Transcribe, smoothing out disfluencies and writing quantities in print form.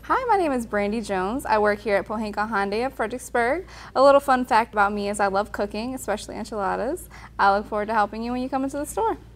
Hi, my name is Brandy Jones. I work here at Pohanka Hyundai of Fredericksburg. A little fun fact about me is I love cooking, especially enchiladas. I look forward to helping you when you come into the store.